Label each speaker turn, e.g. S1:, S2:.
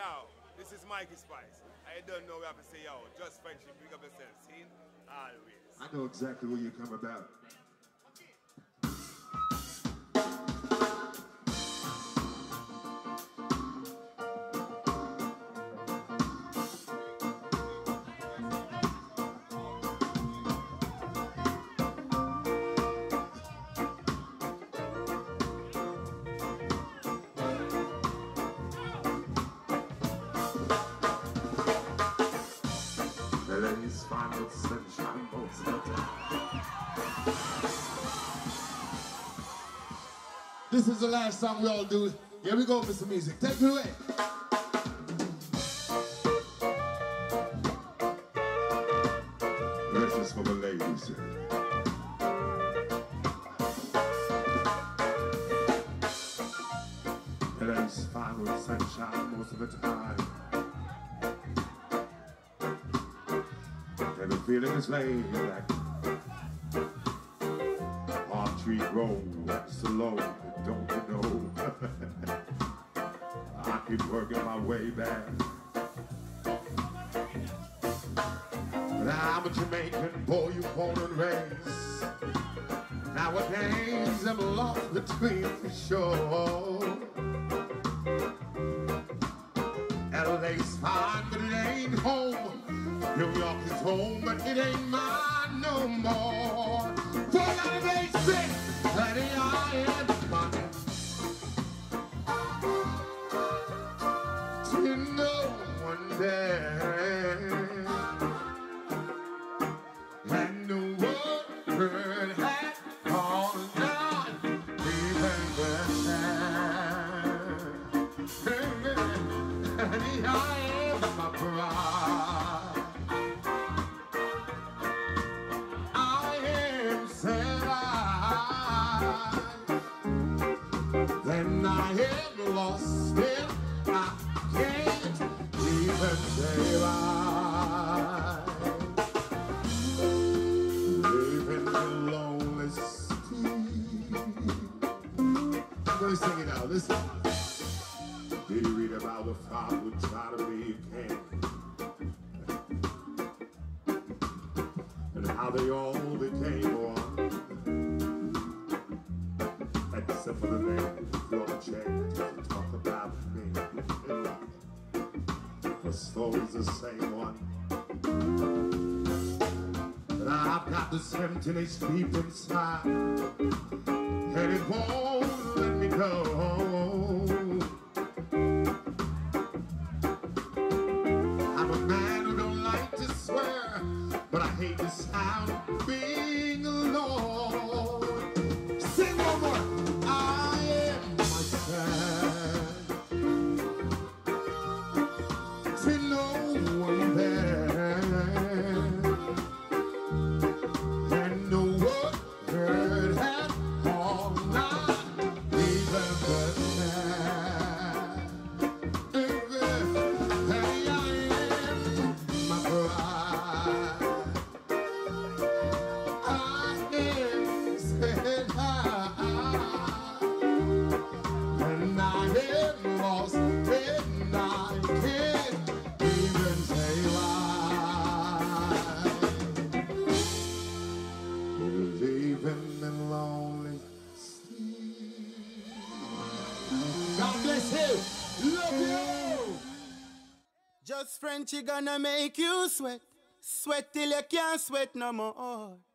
S1: Yo, this is Mikey Spice. I don't know what I have to say, yo. Just friendship, big up yourself. See? Always.
S2: I know exactly where you come about. LA's final sunshine most of the time. This is the last song we all do. Here we go, Mr. Music. Take it away. This is for the ladies. LA's final sunshine most of the time. And the feeling is laid back. Palm tree grow so low, don't you know? I keep working my way back. But I'm a Jamaican boy, you born and raised. Nowadays I'm lost between the shore. LA's fine, but it ain't home. New York is home, but it ain't mine no more. For that it ain't sick, honey, I am mine. To no one there, and the word had all done, even the time. Honey, I am my pride. Then I am lost and I can't even say why. Living the lonely street. I'm gonna sing it out, listen. Did you read about the father who tried to be a king? And how they all became one? Except for the name, your check to talk about me. The story's the same one. But I've got this emptiness deep inside, and it won't let me go. I'm a man who don't like to swear, but I hate the sound of being alone. Sing one more. To no one there, and no word had all night, even the time. Hey, I am my bride. I am said and I am lost, and I can't even say why. Leaving in lonely street. God bless you. Love you.
S3: Just Frenchy gonna make you sweat. Sweat till you can't sweat no more.